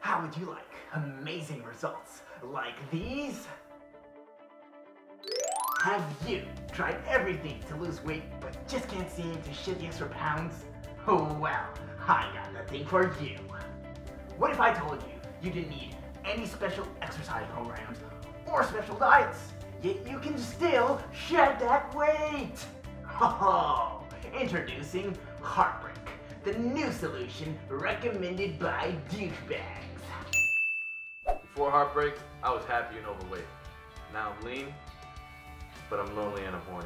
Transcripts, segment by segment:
How would you like amazing results like these? Have you tried everything to lose weight but just can't seem to shed the extra pounds? Oh well, I got the thing for you. What if I told you you didn't need any special exercise programs or special diets, yet you can still shed that weight? Oh, introducing Heartbreak, the new solution recommended by douchebags. Before Heartbreak, I was happy and overweight. Now I'm lean, but I'm lonely and I'm horny.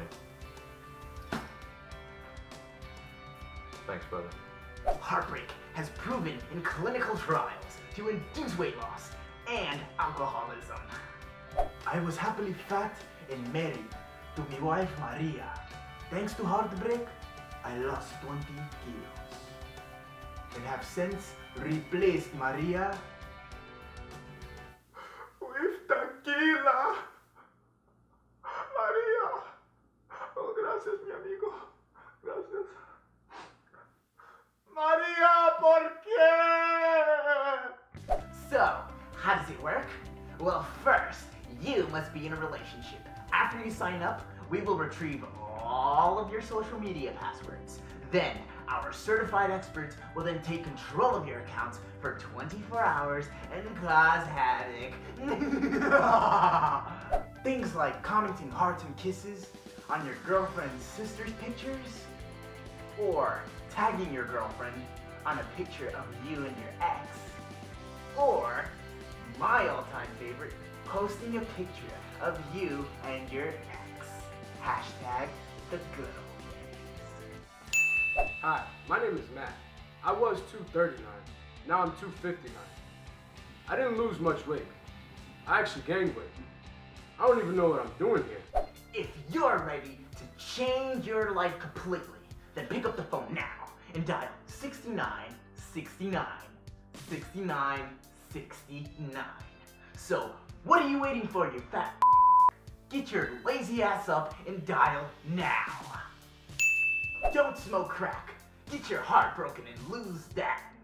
Thanks, brother. Heartbreak has proven in clinical trials to induce weight loss and alcoholism. I was happily fat and married to my wife Maria. Thanks to Heartbreak, I lost 20 kilos and have since replaced Maria with tequila. Maria. Oh, gracias, mi amigo. Gracias. Maria, ¿por qué? So, how does it work? Well, first, you must be in a relationship. After you sign up, we will retrieve all of your social media passwords. Then, our certified experts will then take control of your accounts for 24 hours and cause havoc. Things like commenting hearts and kisses on your girlfriend's sister's pictures, or tagging your girlfriend on a picture of you and your ex, or my all-time favorite, posting a picture of you and your ex. Hashtag the good old days. Hi, my name is Matt. I was 239. Now I'm 259. I didn't lose much weight. I actually gained weight. I don't even know what I'm doing here. If you're ready to change your life completely, then pick up the phone now and dial 69 69 69 69. So, what are you waiting for, you fat? Get your lazy ass up and dial now. Don't smoke crack. Get your heart broken and lose that